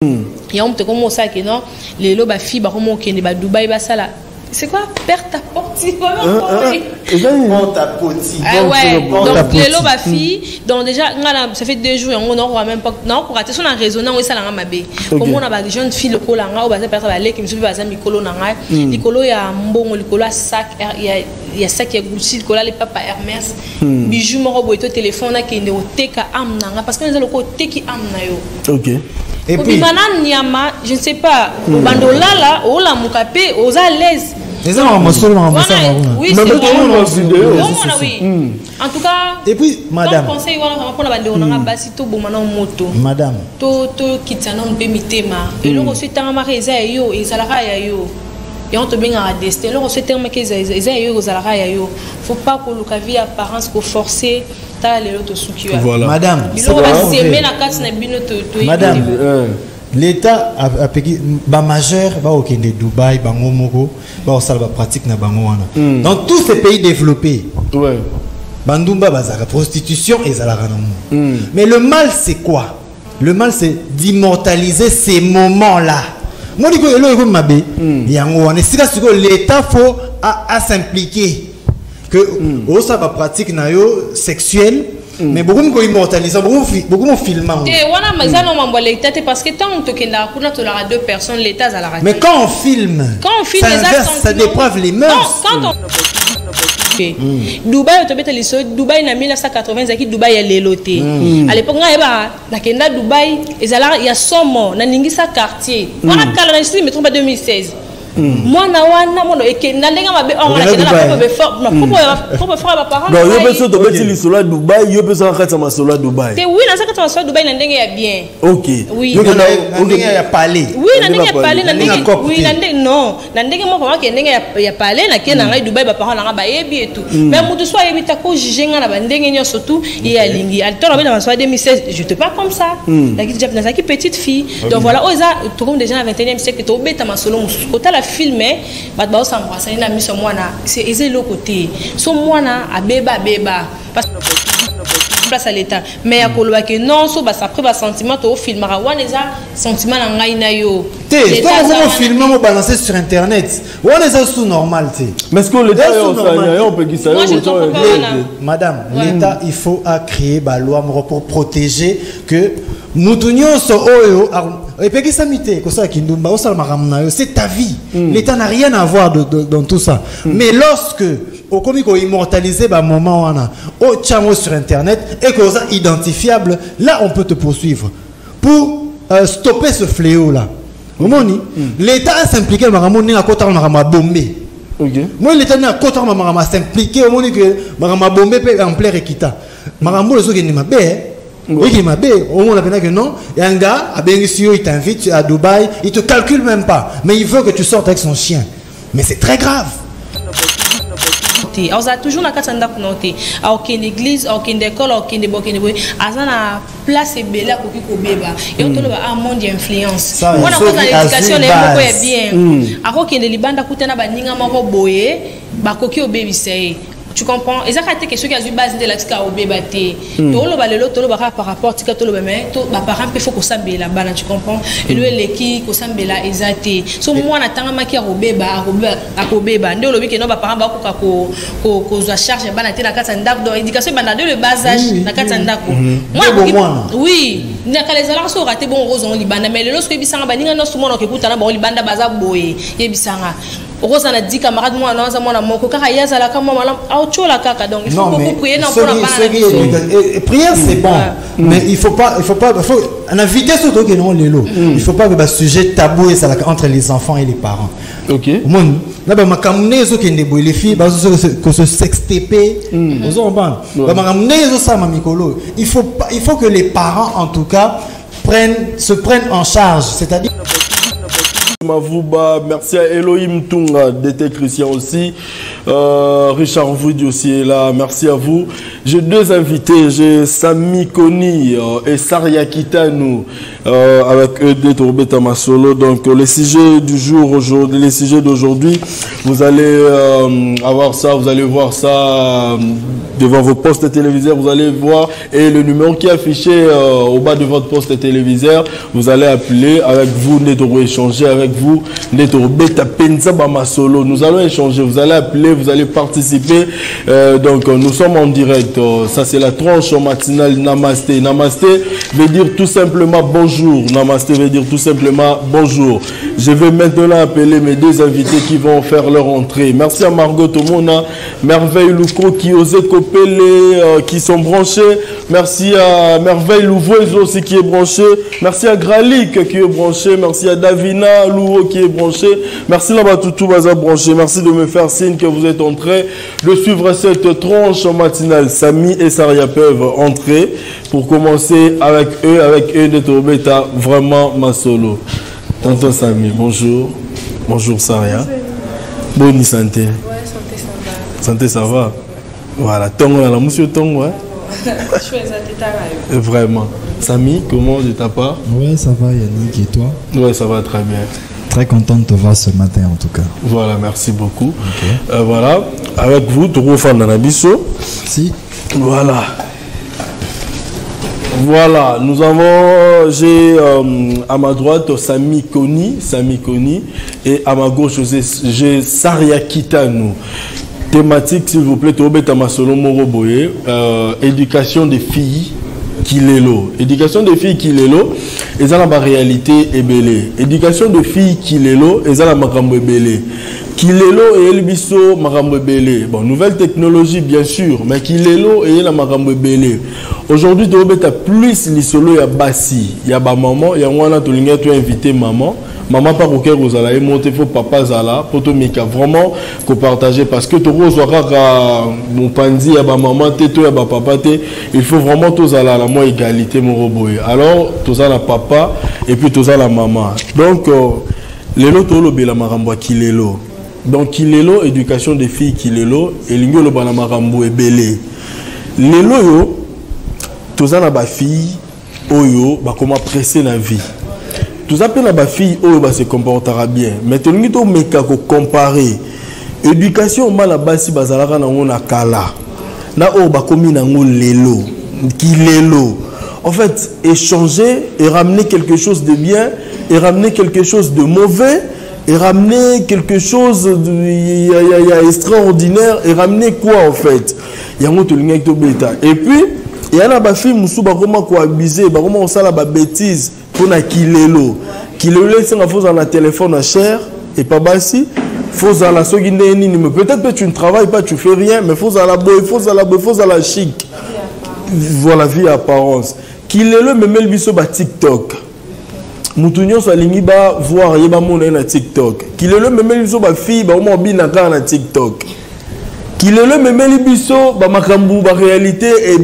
Il y a un petit comme ça qui non les lots ba fille ba comme qui ba Dubaï ba ça là. C'est quoi perdre ta porte ah ouais, donc les lots ba fille donc déjà ça fait 2 jours on n'aura même pas non pour rater son en raisonnant oui ça la mabe comme on a ba jeune fille le cola nga ou ba perdre ba lait qui me suit ba ça mikolo na nga likolo ya mbongo likolo sac il y a sac ya Gucci likolo les papa Hermès bijoux moko boito téléphone na kende oteka amna nga parce que nous le côté qui amna yo OK. Et puis maintenant Niama je ne sais pas bandola là ou la mukapé aux à l'aise. Les gens ont oui, c'est en tout cas, et puis, madame, conseil, madame, et on se terme et et on te bien à destin. On se terme faut pas que le vie apparence qu'on forcer madame, madame, l'État a payé majeur au Dubaï, Bangomoko, ba pratique na bangoana. Dans tous ces pays développés, Bandumba bazara prostitution et zalaranamo. Mais le mal c'est quoi? Le mal c'est d'immortaliser ces moments-là. Moi digo elo mabe yango on est l'État faut à s'impliquer que ça va pratique na yo sexuelle. Mais beaucoup de immortaliser, beaucoup de filmants. Parce que tant que tu as 2 personnes, l'État a la radio. Mais quand on filme, ça déprave les mœurs. Dubaï, Dubaï en 1980, Dubaï est l'éloté. À l'époque, Dubaï, il y a son mot, il y a sa quartier. On a calé, mais 2016. Moi na wana mono eke na lenga mabe on na kena pour faire ma parent. Non, yo beso to beti li solo Dubaï, yo beso en kata ma solo Dubaï. Te oui na ça kata solo Dubaï na ndenge ya bien. OK. Oui. Yo na ndenge ya parler. Oui, na ndenge ya parler na ndenge oui na ndenge non, na ndenge mo ko ndenge ya parler na kena ngai Dubaï ba parent na ba yebi et tout. Mais mutu so yebi ta ko juger nga na ba ndenge nyo surtout et ya lingi. Alto na ba 2016, je te parle comme ça. La qui petite fille. Donc voilà, oza to comme déjà na 21e siècle to beta ma solo filmé batba s'embrasser na mission mwana c'est le côté so mwana abeba parce que place à l'état mais ya koloba que non so ba après ba sentiment to filmera wana za sentiment na ngai na yo comment filmer mo balancer sur internet wana za sous normal mais est-ce que l'état on peut ça madame l'état il faut créer ba loi pour protéger que mutunyo so oyo et puis c'est ta vie. L'État n'a rien à voir dans tout ça. Mais lorsque au comique immortaliser un moment au chamo sur internet et que ça identifiable, là on peut te poursuivre pour stopper ce fléau là. L'État a s'impliqué à côté de bombé. Moi l'État n'a côté de s'impliquer au monde que bombé en plein équita. Marambo le soki ni mabe. Oui, il m'a dit, on a que non. Il y a un gars, à Bénisio, il t'invite à Dubaï, il te calcule même pas. Mais il veut que tu sortes avec son chien. Mais c'est très grave. On a toujours la katanda kunote. À aucune église, à aucune école, à aucune boy. À la place est belle à koki kobeba. Et on te le un monde d'influence. On a pas l'éducation les beaucoup est bien. À aucune libanda kutena baninga moko boye, ba koki obebi sei. Tu comprends? Et ça a été quelque chose qui a eu base de la tika au bébé. Par rapport à tika tolo bébé, par exemple il faut qu'on s'appelle là-bas, tu comprends? Et lui les qui qu'on s'appelle là exacté. So moi on attend ma qui a au bébé, à au bébé. Ndé le bébé qui non par exemple qu'on doit charger bana té na katanda donc éducation bana de le bas âge na katanda ko. Moi oui, n'a ka les alars so raté bon rose on libanda mais le lorsque bisanga baninga no sumo no ke kutana ba libanda baza boye yebisanga. Rose a dit camarade moi non ça moi na moko kaka yaza la kama malam la caca donc il faut beaucoup prier non pour la prière c'est bon mais il faut pas en inviter surtout que non les lots il faut pas que le sujet tabou et ça entre les enfants et les parents. OK moi là ba makamne zo kende boy les filles ba que ce sextp aux urbains ba makamne zo ça mamikolo il faut que les parents en tout cas se prennent en charge, c'est-à-dire Mavouba, merci à Elohim Tunga, d'été Christian aussi, Richard Voudi aussi est là, merci à vous. J'ai deux invités, j'ai Sami Koni et Saria Kitanou, avec eux de Tourbeta Masolo. Donc les sujets du jour aujourd'hui, les sujets d'aujourd'hui, vous allez avoir ça, vous allez voir ça devant vos postes téléviseurs, vous allez voir, et le numéro qui est affiché au bas de votre poste téléviseur, vous allez appeler avec vous, Netoro échanger avec vous, Netoro Beta Penza Bamasolo. Nous allons échanger, vous allez appeler, vous allez participer. Donc nous sommes en direct. Ça c'est la tranche matinale Namasté. Namasté veut dire tout simplement bonjour. Namasté veut dire tout simplement bonjour. Je vais maintenant appeler mes deux invités qui vont faire leur entrée. Merci à Margot Tomona, Merveille Louko qui osait Kopele, qui sont branchés. Merci à Merveille Louvoise aussi qui est branché. Merci à Gralik qui est branché. Merci à Davina Louo qui est branché. Merci là-bas tout Baza branché. Merci de me faire signe que vous êtes en train de suivre cette tranche matinale. Sami et Saria peuvent entrer pour commencer avec eux de Tourbeta vraiment ma solo. Tonton Sami, bonjour. Bonjour Saria. Bonne santé. Ouais, santé ça va. Santé ça va. Voilà, Tongo là, monsieur Tongo, hein? Vraiment. Sami, comment de ta part? Ouais, ça va Yannick, et toi? Ouais, ça va très bien. Très content de te voir ce matin en tout cas. Voilà, merci beaucoup. Okay. Voilà, avec vous, Togo Fandanabiso. Si. Voilà. Voilà, nous avons, j'ai à ma droite Sami Koni, et à ma gauche j'ai Saria Kitanou. Thématique, s'il vous plaît, Tourbeta Masolo Moroboye, éducation des filles. Kilelo. Éducation des filles Kilelo, et ça la réalité est belle. Éducation de filles Kilelo, et ça la makambo belle. Kilelo et Elbiso makambo belle. Bon, nouvelle technologie bien sûr, mais Kilelo et la makambo belle. Aujourd'hui, tu as plus l'isolo ya basi, ya ba maman, ya wana to linga tu invité maman. Maman pas auquel vous allez monter faut papa zala pour tout mika vraiment qu'on partager parce que tu reçois mon pandi ya ba maman te to ya ba papa te il faut vraiment tous à la moins égalité mon roboy alors tous à la papa et puis tous à la maman donc les lots lo bela marambo kilelo donc kilelo éducation des filles kilelo et l'ingolo bana marambo ebele les loyo tous à la ba fille oyo ba comment presser la vie. Tout ça, la fille se comportera bien. Mais tu as comparer. Éducation, mal basi bazalaka na kala. Na o ba komi na lelo. Qui lelo. En fait, échanger et ramener quelque chose de bien et ramener quelque chose de mauvais et ramener quelque chose de extraordinaire et ramener quoi en fait. Il y a un autre bêta. Et puis il y a des filles qui sont abusés, qui sont bêtises pour na kilelo. Kilelo c'est un faux dans la téléphone cher et pas bassi. Faut à la peut-être que tu ne travailles pas, tu fais rien, mais faut à la chic. Voilà vie apparence. Kilelo me met le biso ba TikTok. Moutounyo sa lingi ba voir yeba mona na TikTok. Kilelo me met le biso ba fille ba mo binaka na TikTok. Kilelo me met le biso ba makambu ba réalité est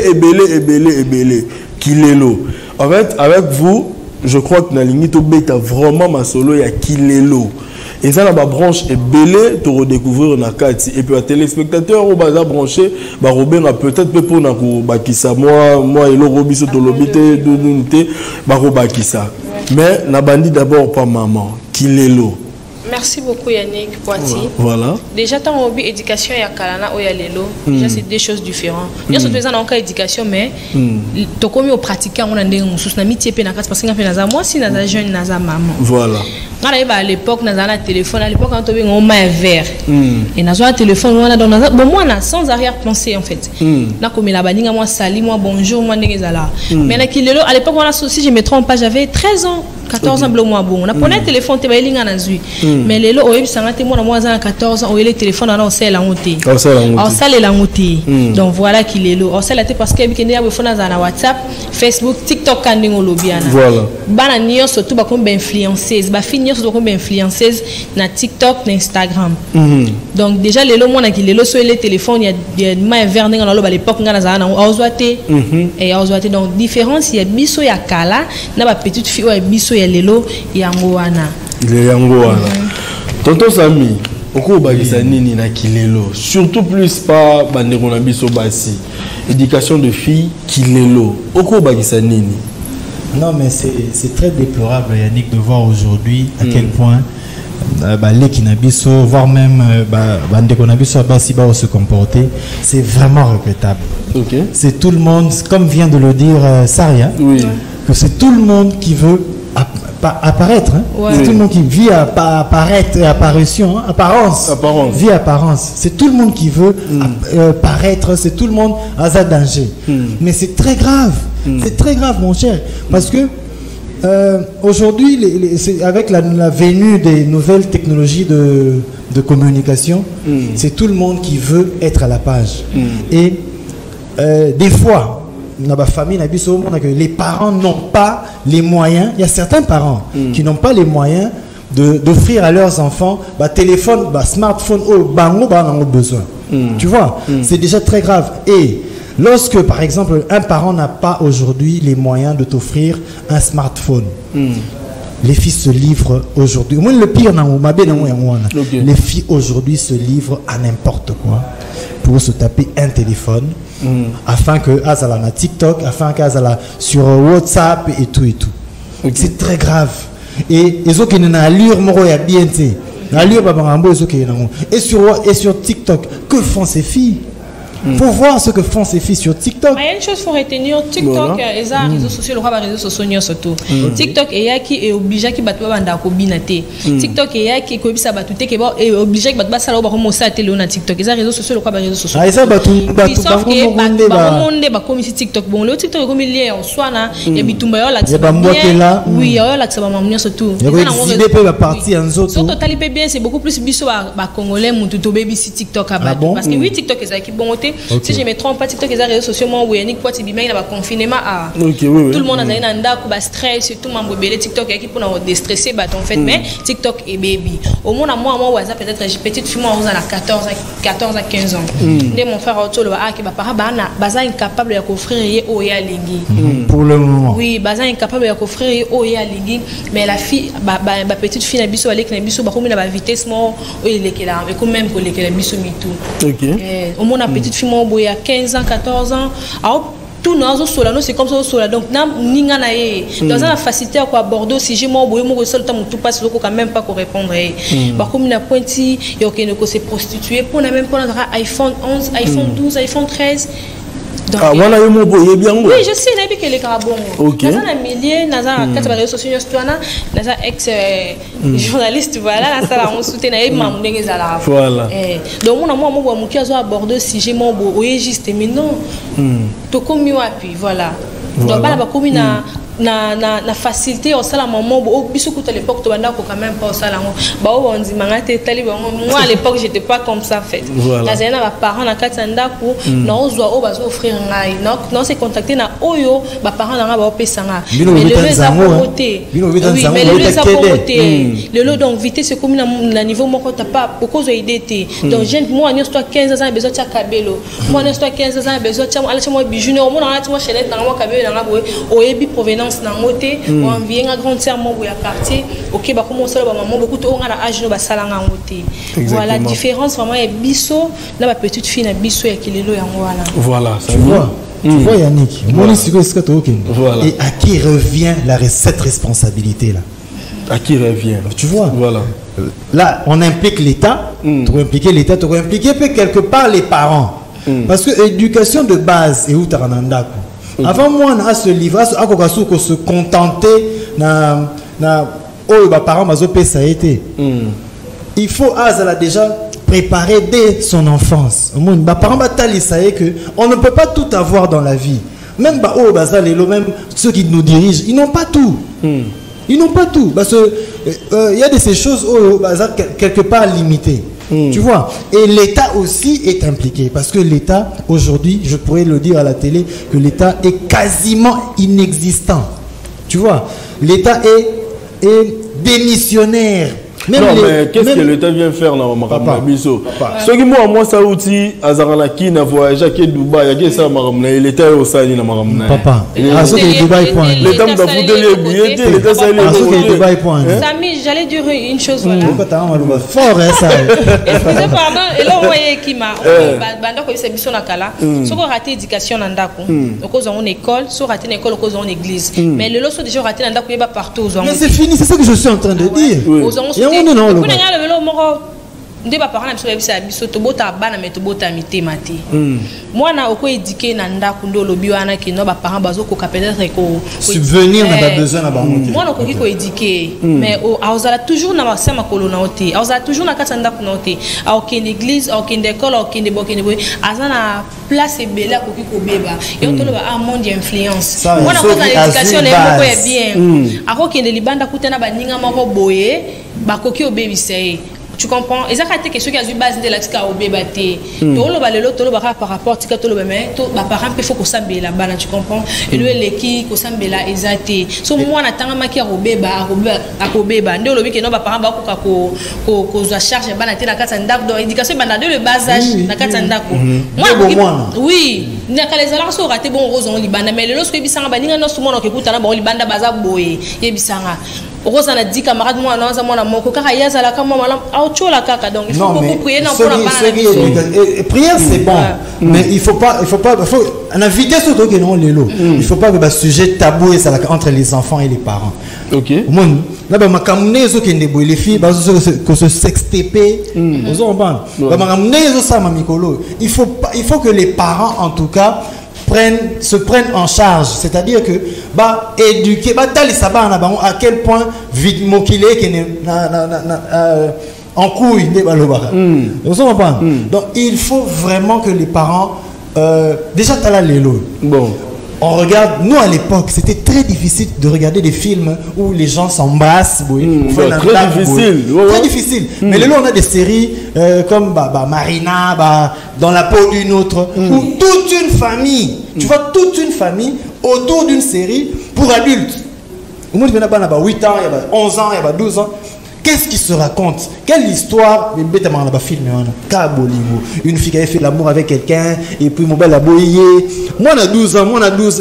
belé. Kilelo. En fait, avec vous, je crois que na lingi to beta vraiment ma solo ya Kilelo. Et ça, la branche est belée, tu redécouvrir na kati. Et puis, à téléspectateurs, on va brancher, Robin a peut-être pour na bakisa. Moi, et le robiso to lobite, de bakisa. Mais, na bandi d'abord pas maman, Kilelo. Merci beaucoup Yannick Poiti. Voilà. Déjà, ton hobby éducation et Kalana ou Yalelo, déjà c'est deux choses différentes. Bien sûr, tu es en éducation, mais tu as pratiqué on a des ressources, na mitié pe na parce que moi si na jeune na maman. Voilà. À l'époque, na un téléphone, à l'époque quand tu on main vert. Et na un téléphone on a dans bon moi na sans arrière-pensée en fait. Na comme la baninga moi sali moi bonjour moi ndengezala. Mais na Kilelo à l'époque on a si je me trompe pas, j'avais 13 ans. 14 ans, bon. On a pris un téléphone, tu vas linga na zui. Mais les lots, ils sont moi 14 ans, on a le téléphone, on a la honte. On a la honte. Donc voilà qu'il est là. On a la parce que il y a des WhatsApp, Facebook, TikTok, quand on lobby. Voilà. Bana nion surtout ba comme influenceuse, ba fini surtout comme influenceuse na TikTok, na Instagram. Donc déjà les lots moi na qui les lots sur les téléphones, il y a main vert dans à l'époque on a na ozwate et ozwate donc différence il y a biso ya kala na ba petite fille ou biso ya lelo yango wana. Il est yango wana. Tonton Sami, oko bakisa nini na kilelo, surtout plus pas bandeko na biso basi. Éducation de filles kilelo. Oko bakisa nini? Non, mais c'est très déplorable, Yannick, de voir aujourd'hui à quel point les Kinabiso, voire même Bandekonabiso se comporter, c'est vraiment regrettable. Okay. C'est tout le monde, comme vient de le dire Saria, oui. Que c'est tout le monde qui veut apparaître. Hein? Ouais. C'est tout le monde qui vit à apparaître, apparition, hein? Apparence. Vie apparence. C'est tout le monde qui veut paraître, c'est tout le monde à un danger. Mais c'est très grave. C'est très grave, mon cher. Parce que aujourd'hui, avec la venue des nouvelles technologies de communication, c'est tout le monde qui veut être à la page. Et des fois, dans ma famille, les parents n'ont pas les moyens. Il y a certains parents qui n'ont pas les moyens d'offrir à leurs enfants téléphone, smartphone, besoin. Tu vois, c'est déjà très grave. Et lorsque, par exemple, un parent n'a pas aujourd'hui les moyens de t'offrir un smartphone, les filles se livrent aujourd'hui. Au moins, le pire, les filles aujourd'hui se livrent à n'importe quoi pour se taper un téléphone, afin que Azala na TikTok, afin qu'Azala sur WhatsApp et tout et tout. Okay. C'est très grave. Et ils ont une allure moro ya bien té. Allure babangambo ils ont et sur TikTok, que font ces filles? Faut voir ce que font ces filles sur TikTok. Il y a une chose qu'il faut retenir. TikTok, et ça, réseaux sociaux, le roi réseaux sociaux surtout. TikTok, il y a qui est obligé qui battre banda ko binate. TikTok, il y a qui est ça battre qui est obligé qui battre ça là comme ça télé na TikTok. Et ça réseaux sociaux, le roi réseaux sociaux. Ah, ça battre monde ba comme ici TikTok. Bon, le TikTok comme il est en soi na, il y a bitumba yo là. Oui, il y a là que ça va m'amener surtout. Il y a des peu la partie en autres. Surtout talibé bien, c'est beaucoup plus biso ba congolais mon tout baby si TikTok a battu parce que oui TikTok est ça qui bon. Okay. Si je me trompe pas, TikTok les réseaux sociaux, moi, Yannick, quoi, tu bien, il y a confinement à tout le monde a un andak, stress, tout le monde belé TikTok, qui pour nous déstresser, bah en fait, mais TikTok et baby. Au moins, moi, WhatsApp peut-être, j'ai petite fille, moi, on a 14 à 15 ans. Dès mon frère autour, le qui va par baza incapable de offrir au ya lingui. Pour le moment. Oui, baza incapable de offrir au ya lingui, mais la fille, ma petite fille, n'a biso avec n'a biso, bah comme il a vitesse, moi, il est là, mais quand même que les biso mitou. Au moins, la petite fille, moi, il y a 15 ans, 14 ans. Alors, tout nous c'est comme ça. Donc, nous dans la facilité à aborder si j'ai mon seul temps, tout passe, quand même pas qu'on répondre. Comme il a pointé, il y a que c'est prostitué. Pour même pas iPhone 11, iPhone 12, iPhone 13. Donc, voilà, oui, je sais, il y a que les carabons. Ok. Dans un millier, dans un 4 réseaux sociaux, dans un ex-journaliste, voilà, on soutient les mamans. Voilà. Donc, moi, je aborder si j'ai mon beau, juste, mais non. Tout comme moi, puis voilà. Donc, comme na facilité au salaire maman au biso à l'époque tu vas quand même pas au salaire on dit moi à l'époque j'étais pas comme ça fait la zena ba parents na katanda ko na ozwa o bazo offrir ngai non c'est contacter na oyo ba parents na ba opesanga mais le les a promoté mais le les a promoté le lot donc vite c'est comme na niveau moko t'as pas beaucoup d'idée donc jeune moi ni toi 15 ans besoin de kabelo moi ni toi 15 ans besoin de ala moi bijou moi na moi chelette na moi kabelo na boy oyebi provenance na moté on vient à grande sœur mon quartier OK ba commencer ba maman beaucoup to on a âge no ba salanga moté voilà différence vraiment est biso na ba petite fille na biso ya kilelo ya voilà ça tu vois Yannick moi c'est que c'est OK et à qui revient cette responsabilité là à qui revient tu vois voilà là on implique l'état tu impliquer l'état tu impliquer quelque part les parents parce que éducation de base et où tarananda avant moi à ce livre à se contenter na parents ça a été il faut azala déjà préparer dès son enfance parents ça est que on ne peut pas tout avoir dans la vie même même ceux qui nous dirigent ils n'ont pas tout ils n'ont pas tout parce que il y a de ces choses quelque part limitées. Tu vois, et l'État aussi est impliqué parce que l'État aujourd'hui, je pourrais le dire à la télé, que l'État est quasiment inexistant. Tu vois, l'État est démissionnaire Non, mais qu'est-ce que l'État vient faire dans Marabiso? Ce qui moi, ça outil, Azaralaki n'a voyagé à Dubaï, il y a ça, l'État est au Sali dans Maramna. Papa, l'État m'a foutu les billets, l'État s'est Dubaï. Samy, j'allais dire une chose. Voilà. Fort, ça. Excusez, pardon, et là, vous voyez qui m'a. Banda ko c'est biso na kala. Si on raté éducation na ndako, au cause en école, si on raté une école, au cause en église. Mais les lots sont déjà ratés na ndako, il y a partout. Mais c'est fini, c'est ça que je suis en train de dire. Nde ba parents na biso bisa biso to bota bana me to bota mité maté mwana oko éduquer na ndako ndo lobi wana ki no ba parents bazo ko peut-être ko subvenir na ba besoin na ba monter mwana ko ki ko éduquer mais aozala toujours na ba sema kolona oté aozala toujours na kata ndako na oté aokende église aokende école aokende bokende boy azana place ebela ko ki ko beba et on to le ba monde d'influence mwana ko na éducation na ko ya bien akokende libanda kutana ba ninga moko boye ba koki obebisé. Tu comprends? Et ça, c'est quelque chose qui a eu base de la tika au bébé. Tout le balelo, tout le par rapport à tout le bébé, tout bah par exemple il faut qu'on s'embelle la balle, tu comprends? Et lui les qui qu'on s'embelle la exacté. So moi on attend ma qui au bébé, à bébé. Nous le week non bah par exemple qu'on se charge balle na kata ndako donc éducation banda de le bas âge na kata ndako. Moi oui, n'a qu'à les alars so raté bon rose on libanda mais le lorsque bisanga baninga no sumo no kekuta na bon libanda baza boye yebisanga. Rosa a dit camarade moi non ça mon amour car il y a ça la comme moi la kaka donc il faut beaucoup prier non pour la prière c'est bon mais il faut en inviter surtout que non les lots il faut pas que le sujet tabou et ça entre les enfants et les parents. OK moi là ba makamne zo kende boy les filles ba que ce sextp ozo ba makamne zo ça mamikolo il faut que les parents en tout cas se prennent en charge, c'est-à-dire que bah éduquer bah à quel point vite mokile en couille donc il faut vraiment que les parents déjà t'as là les lots bon on regarde, nous à l'époque, c'était très difficile de regarder des films où les gens s'embrassent. Très difficile. Très difficile. Mais là, on a des séries comme Marina, Dans la peau d'une autre, où toute une famille, tu vois, toute une famille autour d'une série pour adultes. Au moins, il y a 8 ans, il y a 11 ans, il y a 12 ans. Qu'est-ce qui se raconte? Quelle histoire? Une fille qui a fait l'amour avec quelqu'un et puis mon bel aboyé. Moi, on a 12 ans,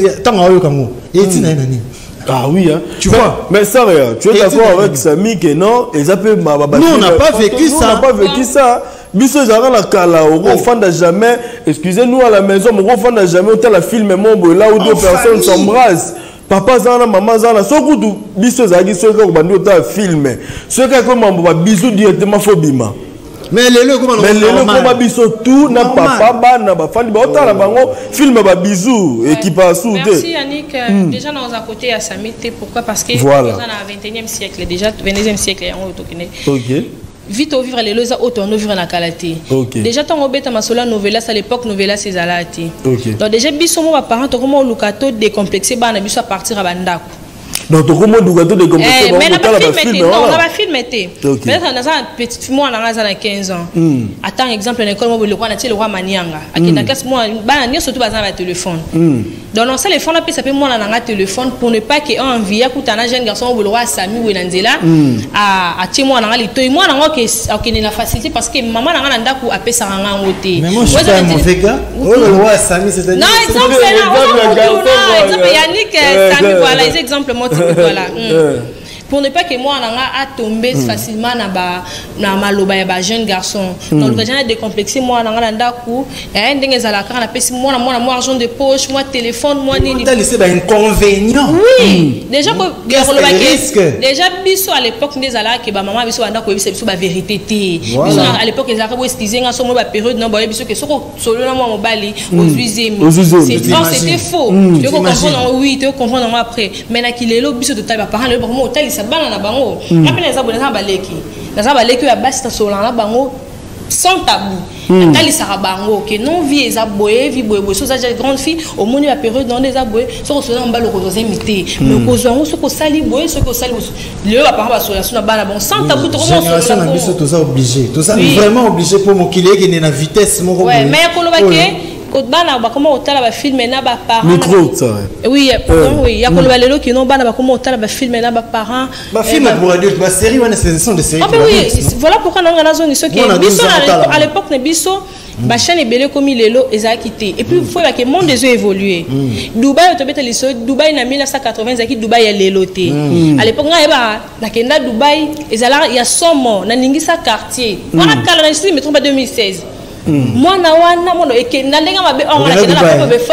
ah oui, hein. Tu vois? Mais ça, tu es d'accord avec Samy que non? Nous, on n'a pas vécu ça. On n'a pas vécu ça. Biso Zara la Kala, au enfant n'a jamais, excusez-nous à la maison, mon enfant n'a jamais été la film là où deux personnes s'embrassent. Papa zana maman zana soku du biso zagi soka ko bandi ota film soka ko mambo ba biso directement fobima mais lelo ko biso tout na papa bana ba fandi ba ota la bango film ba biso équipe sous deux. Merci Yannick. Déjà dans un côté à Samité pourquoi parce que voilà. Dans le 21e siècle déjà 22e siècle on autokiné. OK. Vite au vivre les lois auto on vivre na kalaté. Déjà tant obeta masola novela à l'époque novela c'est zalati. Donc déjà biso mo ba parents to comment lukato décomplexé ba na biso à partir à bandako. Donc comment lukato décomplexé ba mais on a pas film été. Peut-être dans un petit moi na 15 ans. Attends exemple l'école mo le roi na le roi Manianga. Aki na classe moi ba na surtout ba na téléphone. Donc non ça les fonds là puis ça peut moi na téléphone pour ne pas que on envie écouter un jeune garçon le roi Sami ou Nanzela à ti moi na lito moi na que OK na facilité parce que maman na ndako a pesa nga ngoté. Mais moi je suis un mauvais gars. Oh le roi Sami c'est non exemple c'est exemple Yannick Sami voilà les exemples moi voilà. Pour ne pas que moi a tombé facilement na maloba ya jeune garçon donc le gens décomplexé moi na ndako et ndenge za kana pesi moi argent de poche moi téléphone moi nini c'est un inconvénient oui déjà déjà biso à l'époque ndezala que ba maman biso ndako biso ba vérité té biso à l'époque ils avaient estiser nga somo ba période non ba biso que soko solo na moi mobali c'était faux tu comprends oui tu comprends après mais na kilelo biso de taille ba parents le vraiment hôtel bana na bango après les abonnés na baleki ya basi ta solana bango sans tabou tali sara bango que non vie eza boye vie boye so za grande fille au monde la période dans des aboye so ko sola mbalo ko imiter mais ko zo so ko sali boye so ko sali le ba parents ba sola na bana bon sans tabou to génération na biso to ça obligé to ça vraiment obligé pour mon kilé qui est na vitesse mon ouais mais ko lo ba ke quand bana ba comment otala ba film na ba parents micro ça oui oui ya ko lelo ki non bana ba comment otala ba film na ba parents ba film pour adultes ba série wana ce sont des séries oui voilà pourquoi on a zone ce qui biso à l'époque ne biso ba chaîne belé comme lelo eza quitté et puis il faut que le monde des évolué Dubaï to beta liso Dubaï na 1980 zaki Dubaï ya leloté à l'époque nga eba na kenda Dubaï ezala ya somo na ningisa quartier wana kala na je me trompe 2016 moi na wana mono eke na ndenga mabe on la kenda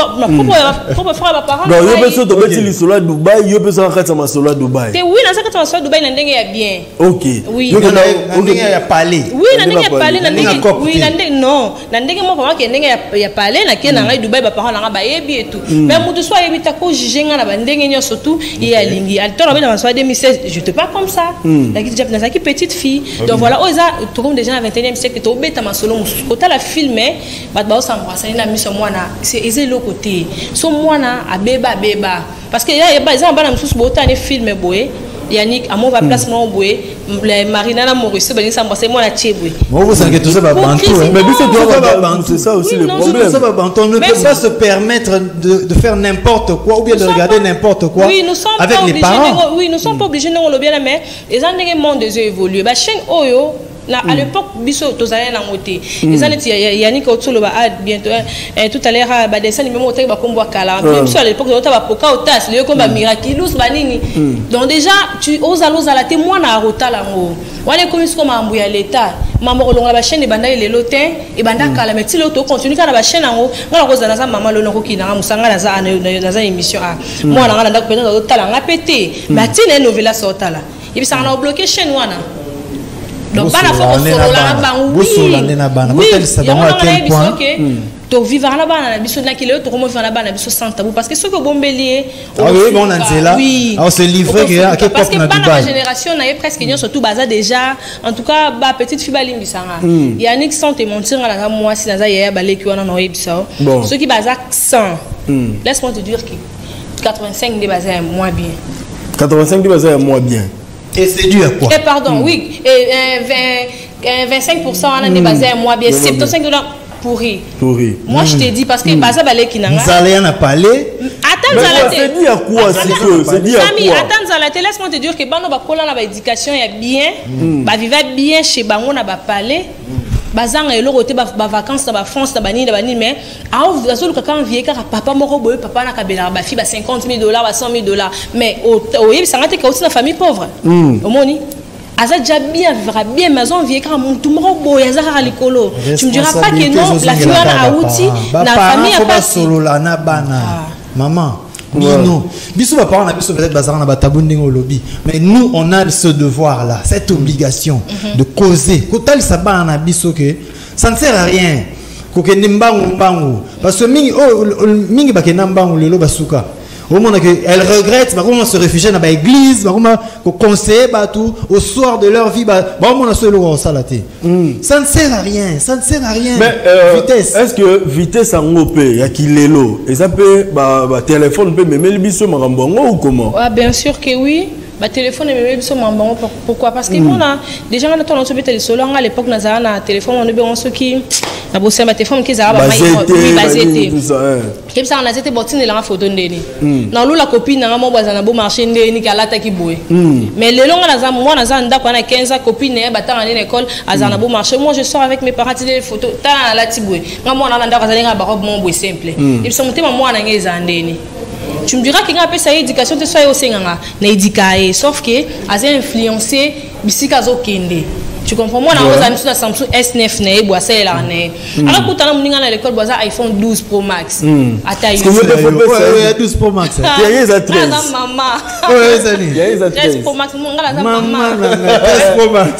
pour faire ma parents non yo beso to beti liso la Dubaï yo beso ka tsama solo Dubaï te oui na ça ka tsama Dubaï na ndenga ya bien OK oui na ndenga ya palais oui na ndenga ya palais na ndenga oui na ndenga non na ndenga mo vraiment ke ndenga ya palais na ke na ngai Dubaï ba parents na ba yebi et tout mais mutu so yebi ta ko jigenga na ba ndenga nyo surtout et ya lingi al toro na 2016 je te pas comme ça la ki déjà na ki petite fille donc voilà oh ça tout comme déjà na 21e siècle to beta ma solo la filmé bat ba s'embrasser na miso mwana c'est ezé le côté so mwana abeba parce que ya ba za bana msusu botane film boye Yannick amo va place mon boye Marina na Maurice ba s'embrasser mwana chebwe moi vous savez que tout ça va bantou mais c'est ça aussi le problème ça va bantou on ne peut pas se permettre de faire n'importe quoi ou bien de regarder n'importe quoi avec les parents oui nous sommes pas obligés non le bien mais les années monde des évoluer ba chaîne oyo à l'époque biso tozalé na moté les années Yannick Otolo ba bientôt tout à l'heure ba dessin même moté ba kombo kala biso à l'époque on ba poka otas le comme ba miraculous ba nini donc déjà tu oses la témoin na rota la ngo wana comme ce comme ambuya l'état maman olonga ba chaîne banda le lotin et banda kala mais ti l'auto continue kana ba chaîne ngo ngala ko zana za maman lolo ko kina musanga na za émission moi na nda ko pena otala nga pété mais ti na novela sotala et puis ça on a bloqué chaîne wana donc bana faut solo la bangu oui ça va à quel point to vivre na bana na biso na kile to comment vivre na bana biso sans tabou parce que ce que bombelier oui bon Angela on se livrer que à parce que bana génération na presque nyo surtout baza déjà en tout cas ba petite fille balimbi sanga Yannick sans te mentir na moi si na za ya baleki wana no yebisa ceux qui baza 100 laisse-moi te dire que 85 de baza moins bien 85 de baza moins bien. Et c'est dû à quoi? Et pardon, oui. Et 25% on a basé à moi bien. 75 $ pourri. Moi je t'ai dit parce que Baza Balé qui n'a pas. Vous allez en parler. Attends, c'est dit à quoi? C'est dit à quoi? Attends, Zalaté, laisse-moi te dire que Bano Bakola na éducation il y a bien, ba vivre bien chez Bango na ba parler. Bazang et l'autre ba vacances na ba France na bani mais a vous azolo quand vieux car papa moko boye papa na kabela ba fille ba $50,000 ba $100,000 mais au yeb ça ngate ka aussi na famille pauvre au moni aza déjà bien vivra bien maison vieux car mon tout moko boye aza ka likolo tu me diras pas que non la fille na outi na famille a pas solo la na bana maman Bino, biso parents na biso peut-être bazar na batabundingo au lobby, mais nous on a ce devoir là, cette obligation de causer. Kotal sabana na biso que ça ne sert à rien. Ko ke nimbangu mbangu parce que mingi bakena mbangu lelo basuka. Au moment que elle regrette, comment se réfugier dans l'église, comment conseiller tout au soir de leur vie, comment se le salaté. Ça ne sert à rien, ça ne sert à rien. Mais vitesse. Est-ce que vitesse en OP, il y a qui l'élo, et ça peut, téléphone peut même le biseau marambongo ou comment? Bien sûr que oui. Bah téléphone et même sur mon banc pourquoi parce que on a déjà on a tendance à mettre les solo à l'époque na za na téléphone on a bien ceux qui na bossé ma téléphone qui za ba basé tout ça comme ça on a été botine la photo ndeni na lula copine na mo baza na beau marché ndeni kala ta ki boye mais le long na za moi na za ndako na 15 copine ba ta en école aza na beau marché moi je sors avec mes parents des photos ta la ti boye nga moi na ndako za nga ba robe mon boye simple et puis mon moi na ngeza ndeni. Tu me diras qu'il y a un peu ça éducation de soi aussi na éduqué sauf que a influencé bisika zo kende. Tu comprends moi na oza sur Samsung S9 né boa ça là né. Alors que tana muninga na l'école boa iPhone 12 Pro Max. Atayi. Ouais 12 Pro Max. Il y a ça 13. Maman. Ouais ça ni. Il y a ça 13 Pro Max mon ngala za maman. 13 Pro Max.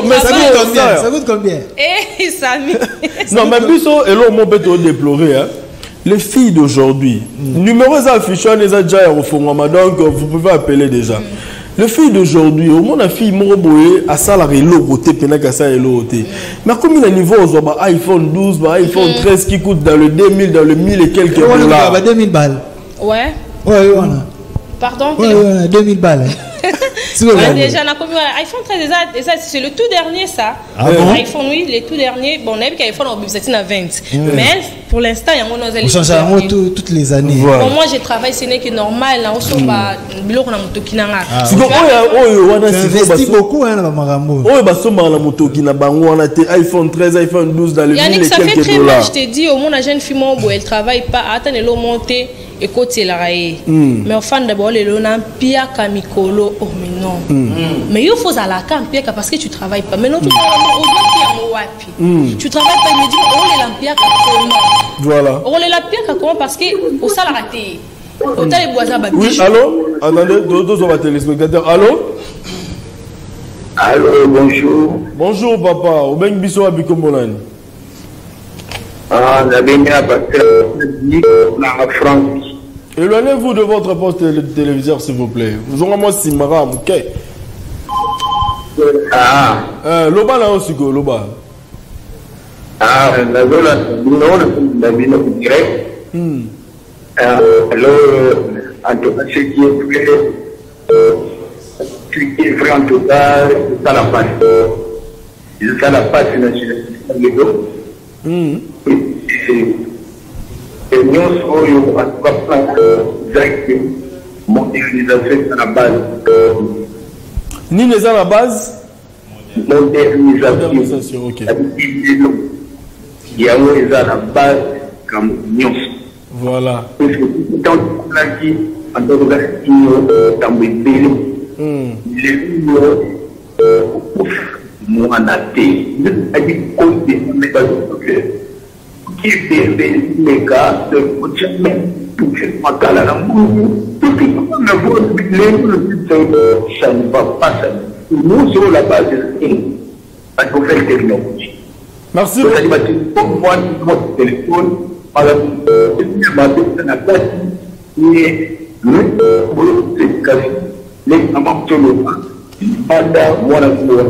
Ça coûte combien? Eh Sami. Non mais biso et là mon peut déplorer hein. Les filles d'aujourd'hui, numéros affichés, les a déjà au fond, donc vous pouvez appeler déjà. Les filles d'aujourd'hui, au moins la fille moroboé à salarié l'autre, pénac ça et l'autre. Mais comme il a niveau aux iPhone 12, iPhone 13 qui coûte dans le 2000, dans le 1000 et quelques dollars. 2000 balles. Ouais. Ouais, on a. Pardon? Ouais, 2000 balles. Déjà, iPhone 13, c'est le tout dernier, ça. iPhone, oui, les tout derniers. Bon, on a vu qu'iPhone, on a 20. Mais pour l'instant, il y a un change toutes les années. Pour moi, je travaille, ce n'est que normal. On se bat, investis beaucoup, hein, la Marambo. iPhone 13, iPhone 12 dans le Yannick, ça fait très mal, je te dis, au moins, la jeune fille, elle travaille pas. Attends, elle est montée. Écoute, mais au fond d'abord, les lona pia kamikolo. Oh, mais non. Mais il faut à la campia parce que tu travailles pas. Mais non, tu travailles tu travailles pas. Il me dit, on est la pia comment? Voilà. On est la pia comment parce que au salaire raté. Au tas les boisins. Oui, allô? Attendez, deux autres téléspectateurs. Allô? Allô, bonjour. Bonjour, papa. Au ben biso abikomolani. Ah, on a venu à partir de la France. Éloignez-vous de votre poste téléviseur, s'il vous plaît. Vous aurez moi si maram, ok? Ah. Loba là aussi, go, Loba. Ah, la zone, la ville direct. Alors, en tout cas, ce qui est vrai, en tout cas, c'est ça la passe. C'est ça la passe nationale. Et nous, on va modernisation à la base. Ni les à la base? Modernisation, ok. Il y a une à la base comme nous. Voilà. Parce que quand on a dit, en tant que dans le pays, les moi, on a dit, qui est les gars de même tout ce matin tout ça ne va pas ça. Nous sur la base de parce qu'on fait le technologie. Merci. Moi, mon téléphone, par exemple, la place, mais les amants de l'eau, pendant moi,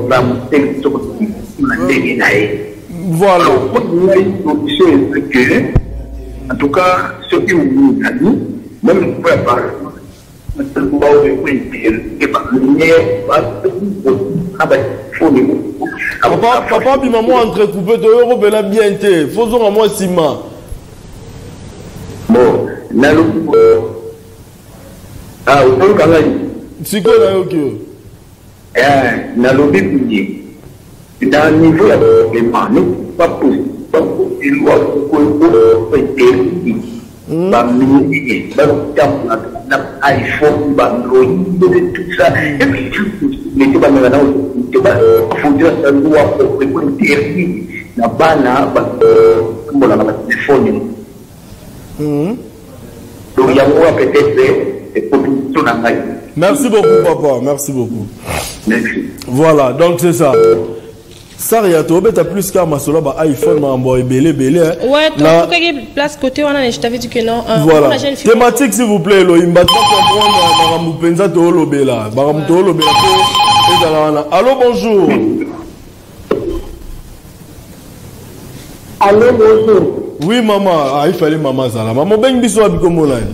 voilà. En tout cas, ce qui nous a dit, même pour la part, papa, puis maman entrecoupé de euros, ben la bien été. Faisons à moi ciment. Bon, nalo. Ah, au fond, quand même. C'est quoi là, ok? Nalo, bipouillé. Dans le niveau de paiement, nous pas possible. Pas possible. iPhone, tout ça. Et puis, les faut dire que loi pour interdire la banane, comme on a téléphone. Donc, il y a peut-être des propositions dans la. Merci beaucoup, papa. Merci beaucoup. Merci. Voilà, donc c'est ça. Saria, tu as plus qu'à ma solo iPhone, ma boy, belé. Ouais, tu as place côté, je t'avais dit que non. Voilà. Thématique, s'il vous plaît, Elohim. Allô, bonjour. Allô, bonjour. Oui, maman. Il fallait maman, ça. Maman, ben, biso, abikomolani.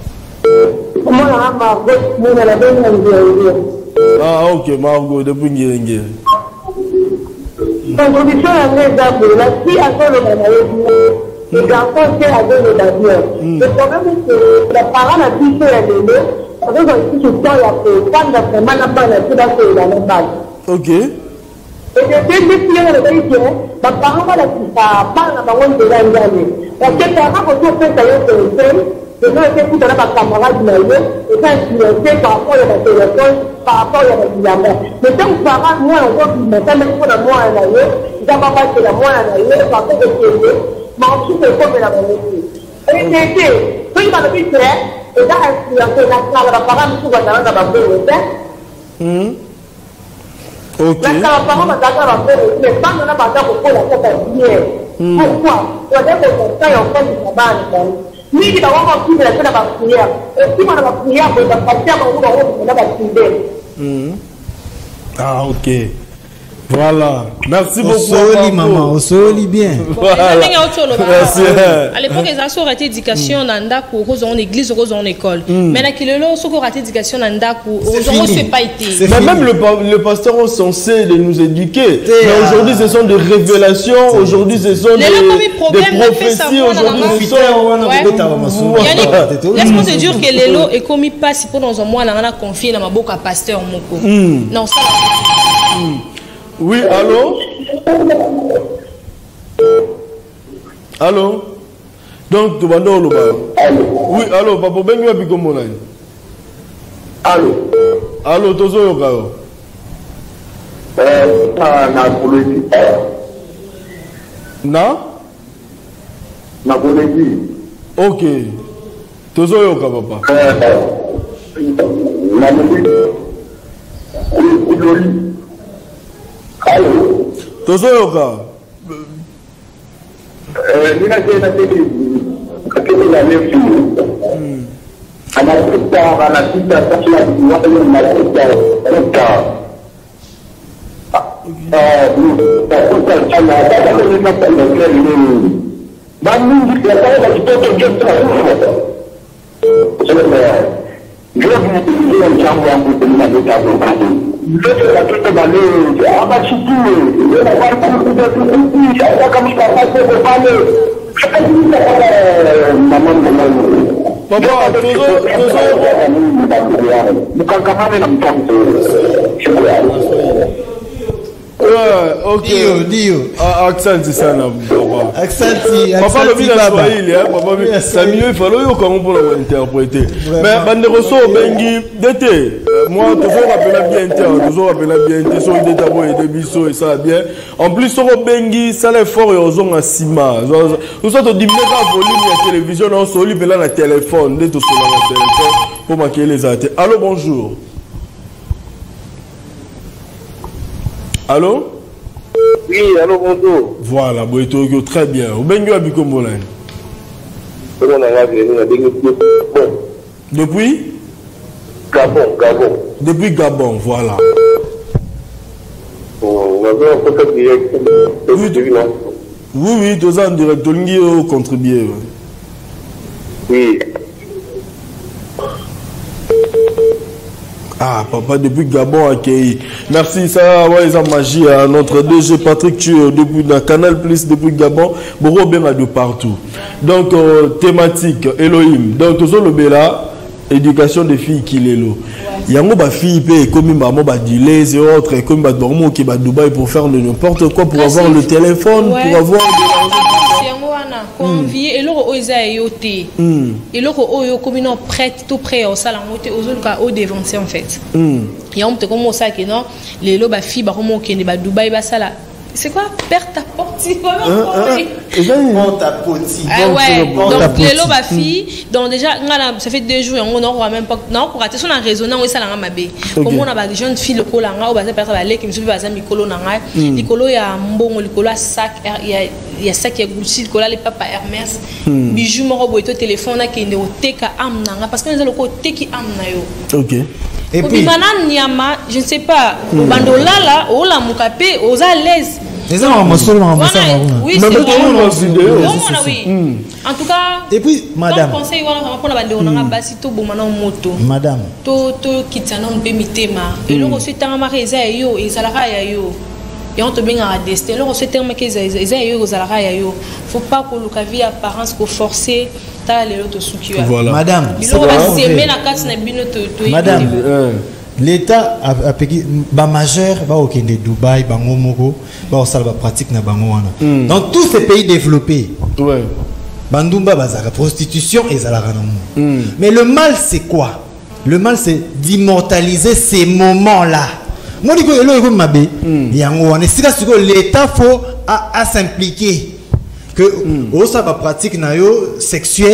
Ah, ok, Margot, depuis Ngirengé. Contribution à l'exemple, la fille a fait le maillot, les enfants c'est à deux le d'avion. Le problème est que les parents n'a plus fait la délai, parce que si tu sors la peau, quand la femme n'a pas la peau, c'est la même base. Ok. Et je sais que si on a dit que les parents n'a pas la parole de l'année. Parce que les parents, quand on fait ça, je vais essayer de faire un camarade de maillot, et ça influencer par rapport à la téléphone, par rapport à la diamant. Mais quand vous parlez, moi, on voit que je me moi un aïeux, je vais pas passer la moi un aïeux, parce que je suis aïeux, mais ensuite, je vais la monétique. Et c'est que, quand il va le dire, et là, influencer la parole, je vais dans la bonne ok. La parole, mais pas dans la bataille pour la tête à bien. Pourquoi? Parce que ça, on fait du travail. Ni kita ngomong kita sudah baktiya. Cuma ada baktiya boleh baktiya mau udah bawa prière. Ah, ok. Voilà. Merci beaucoup. Osoli maman, osoli bien. Voilà. Merci. À l'époque, ils ont raté éducation dans Ndaku, aux en église, aux en école. Maintenant qu'il est là, ils ont raté éducation dans Ndaku, aux en ne pas été. Mais même le pasteur est censé de nous éduquer. Mais aujourd'hui, ce sont des révélations. Aujourd'hui, ce sont des prophéties. Aujourd'hui, ce sont... Laisse-moi te dire que l'élo est commis pas si pour dans un mois, on a confié dans ma boca à pasteur Moko. Non, ça. Oui, allô? Allô? Donc, tu vas dans le bar. Oui, allô, papa, ben, tu vas bien comment? Allô? Allô, tu es au carreau? Na Bolivie. Ok. Tu es au carreau, papa? Na Bolivie. Allô? Tozoyoka. Nina tena kakete la lefu. Anakuta anapita kila watu wanakuta. Takuta sana hata nina pale leo. Bani ndio kitoto kitoto. Ndio ndio jambo yangu tunaleta hapo. Ndio watoto wale hapa chukue. Ndio watu kama mtapata kwa pale. Mama. Papa, mkangamane na mtoto. Ok. Dio. Accent sana papa. Accent. Papa le bien Swahili papa ça mieux il fallait comment pour l'interpréter. Mais bande reso bengi d'été. Moi toujours rappelle bien so d'état boy de biso et ça bien. En plus so bengi ça l'effort et ozon à sima. Nous sommes diminuer la volume de télévision on soli là na téléphone de tout sur le téléphone pour marquer les arrêtés. Allô bonjour. Allô? Oui, allô, bonjour. Voilà, Boeto, très bien. Où est-ce que vous êtes? Depuis? Gabon. Depuis Gabon, voilà. Oui, tous en direct, vous contribuez. Oui. Ah, papa, depuis Gabon, accueilli. Merci, ça, ouais, ça magie à notre DG Patrick, tu es depuis dans Canal Plus, depuis Gabon, beaucoup bien de partout. Donc, thématique, Elohim. Donc, tout ça, le Béla, éducation des filles qui l'élo. Il y a des filles qui comme des et autres, comme des dormants qui sont Dubaï pour faire n'importe quoi, pour avoir le téléphone, pour avoir convié et l'euro aux ayotés et l'euro au communant prête tout prêt au salon aux cas au dévancé en fait et on te comme ça que non les loba fibre comme qui est Dubaï ba ça là c'est quoi perte à porti monte à poti donc les loba filles donc déjà ça fait 2 jours on n'aura même pas non pour rater son en raisonnant oui ça là mabé comme on a ba jeune fille le cola nga ou ba perdre ba lait qui me suit ba mikolo na nga likolo ya mbongo likolo sac il y a ça qui est goulchi le cola les papa Hermès bijou mo robo et téléphone na qui ne oteka amna parce que nous le côté qui amna yo OK. Et puis manan nyama je ne sais pas bandola là o la mukapé aux à l'aise les gens ont oui c'est en tout cas et puis madame conseil wana pour la bande on a basi to bomana moto madame to kitana on peut mitema et le reçu tanga reza yo et salara ya yo et on te bien à destin le reçu tanga eza yo aux salara ya yo faut pas que le vie apparence ko forcer ta les autres soukio voilà madame madame l'État a payé ba majeur ba au Kenya Dubaï bango moko ba au salba pratique na bango wana dans tous ces pays développés ouais bandumba bazaka prostitution et zalaka na mais le mal c'est quoi le mal c'est d'immortaliser ces moments là moi digo elo ego mabe yango wana sika siko l'État faut à s'impliquer que au salba pratique na yo sexuel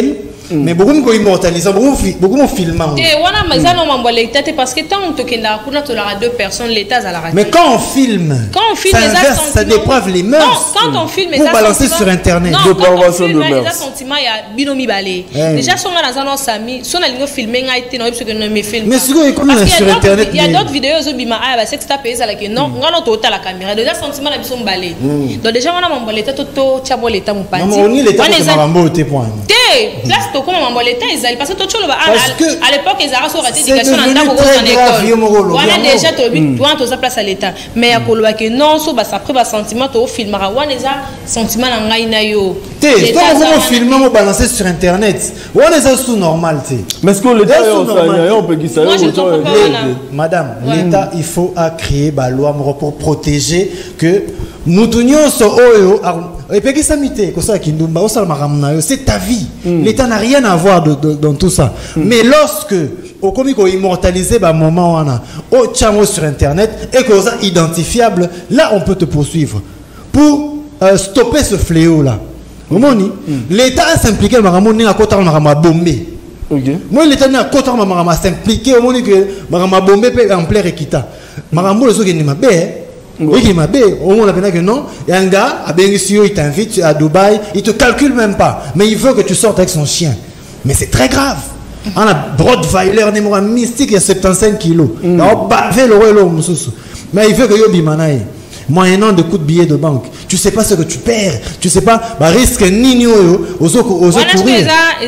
Mais beaucoup de immortalisent, beaucoup de filmants. Et voilà, mais ça, non, l'État, parce que tant que tu as deux personnes, l'État, ça la. Mais quand on filme, ça déprave les mœurs. Quand on filme, pour balancer sur Internet. Non, quand on filme, il y a sentiment, il y a binomi balé. Déjà, si on a dans un sami, si on a ligne filmé, on a été dans le film. Mais sur Internet, il y a d'autres vidéos, c'est que tu as payé ça, non, on a tout à la caméra. Déjà, sentiment, la sont balé. Donc, déjà, on a l'État, tout, tu as beau l'État, mon père. On est l'État, c'est Marambo, t'es point. Place to comme maman l'État ils parce que tout le à l'époque ils avaient sur éducation en temps en école. Voilà déjà toi ça place à l'État mais à kolwa que non so ba ça après ba sentiment to filmera wana za sentiment na ngai na yo. Quand on filme on balancer sur internet. Wana ça sous normal tu. Mais est-ce que l'État on peut qui ça madame l'État il faut créer ba loi pour protéger que Moutounio so oyo et puis qui s'amité que ça qui nous ba osala maramna yo c'est ta vie. L'État n'a rien à voir dans tout ça. Mais lorsque au comico immortaliser bah moment wana au chamo sur internet et que ça identifiable là on peut te poursuivre pour stopper ce fléau là. Momoni l'État s'impliquer maramoni à côté marama bombé. Moi l'État n'a côté marama s'impliquer au moni que marama bombé peut en plein Rekita. Marambo le soki ni mabé. Oui, il m'a dit, au moins, que non, il y a un gars, à Benissio, il t'invite à Dubaï, il te calcule même pas, mais il veut que tu sortes avec son chien. Mais c'est très grave. On a Rottweiler, numéro mystique, il y a 75 kilos. Mais il veut que Yobi Manaï, moyennant de coups de billets de banque, tu sais pas ce que tu perds, tu sais pas, risque ni aux autres courir.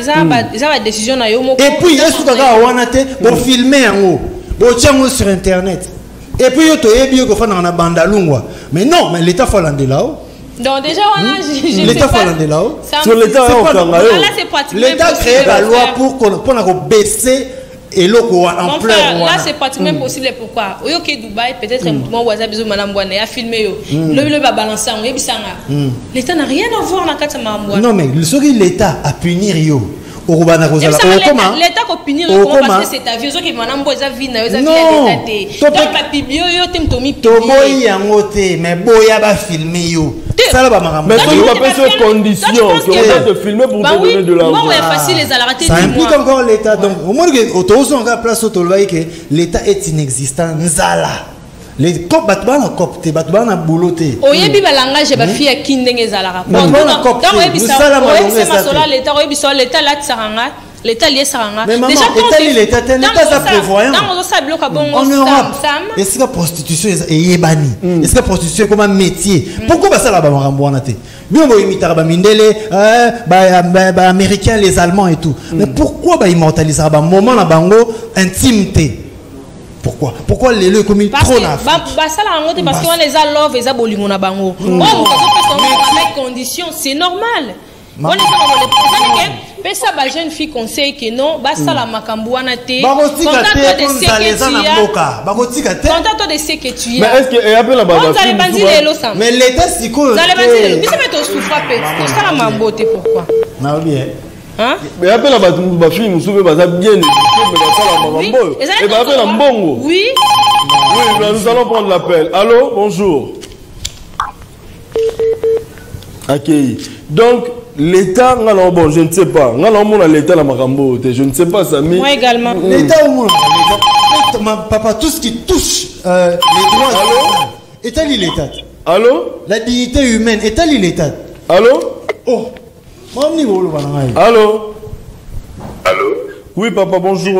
Et puis, il y a ce que pour filmer en haut, pour tiens sur internet. Et puis, il y a un bandalungwa. Mais non, mais l'État faut l'en là-haut. Donc, déjà, l'État faut l'en là-haut. Sur l'État, l'État crée la loi pour baisser et l'eau en pleurs. Là, c'est pratiquement impossible. Pourquoi? Au Yoké Dubaï, peut-être un WhatsApp, Madame Boine a filmé. Le va balancer en l'État n'a rien à voir dans le cas de Madame Boine. Non, mais l'État a punir Yo. L'État a punir parce que c'est ta vie. Qui Madame Boine a vu na vie donc la biblio yo timtomi toboyi yangote mais boya ba filmer yo. Ça va maramba. Mais tu vas pas sur condition qu'on va te filmer pour te donner de l'argent. Moi ouais facile les alarrater. Ça implique encore l'État donc au moins que autour on a place au tolvaï que l'État est inexistant nzala. Les cop batbana copte batbana bouloté. Oyebi ba langage ba fille kindenge zalara. Donc oyebi ça l'État oyebi ça l'État là tsaranga. L'État lié saranga. Mais maman, l'État ça prévoyant. En Europe, est-ce que la prostitution est bannie? Est-ce que la prostitution est comme un métier? Pourquoi ça là-bas Marambouanate? Bien on imiter ba mindele, ba américains, les Allemands et tout. Mais pourquoi ba immortaliser ba moment la bango intimité? Pourquoi les lieux comme trop na? Ça là parce qu'on les a love et a bolingo na bango. Oh, avec conditions, c'est normal. On est mais ça ba jeune fille conseille que non ba ça la makambouana te contente de ce que tu es mais est-ce que appelle la baba mais l'État c'est quoi ça la mambote pourquoi na bien hein mais appelle la baba fille nous souve ba bien mais ça la mambo et ba appelle la mbongo oui nous allons prendre l'appel. Allô, bonjour. OK. Donc l'État, bon, je ne sais pas. L'État, je ne sais pas, ça. Moi également. L'État, papa, tout ce qui touche les droits. État-li l'État. Allô? La dignité humaine. État-li l'État. Allô? Oh. Allô? Allô? Oui, papa, bonjour.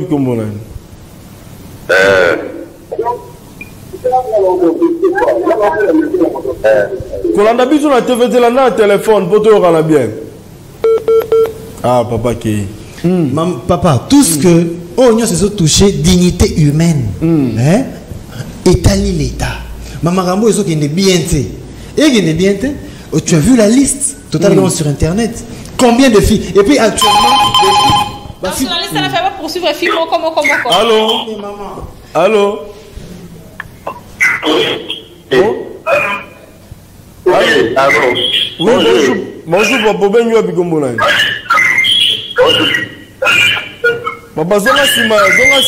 Kolanda biso na TV la na téléphone pour te rendre bien. Ah papa qui papa tout ce que on se touché dignité humaine hein étali l'État maman Rambo ils ont qui est bien té et qui est bien té tu as vu la liste totalement sur internet combien de filles et puis actuellement la liste elle fait pas poursuivre filles comment allô allô oui, bonjour, papa, ben à Bigombola. Papa, zonga sima.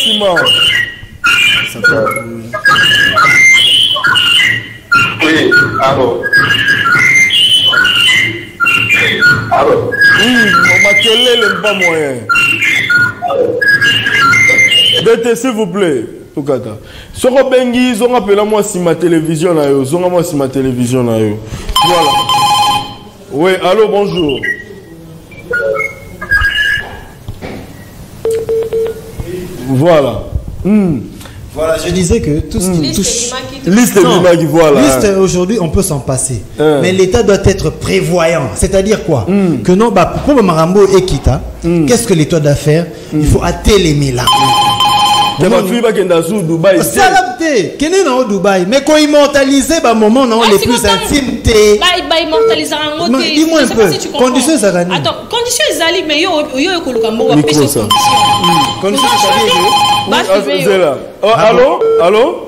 Oui, allô. Oui, quel est pas moyen? Dete, s'il vous plaît. Tukata. Soko bengi, zonga pela moi si ma télévision na yo. Zonga moi si ma télévision na yo. Voilà. Oui, allô, bonjour. Voilà. Voilà, je disais que tout ce qui touche... Liste de voilà. Liste, aujourd'hui, on peut s'en passer. Mais l'État doit être prévoyant. C'est-à-dire quoi? Que non, bah, pour Marambo et Kita, qu'est-ce que l'État doit faire? Il faut atteler là. Dubaï. Salamté, qu'est-ce que au Dubaï? Mais quand immortaliser, bah, moment non, les plus intimes. Bah, immortaliser un autre. Dis-moi un peu. Conditions, ça gagne. Attends, conditions, ils allaient, mais yo, conditions. Conditions, allô? Allô?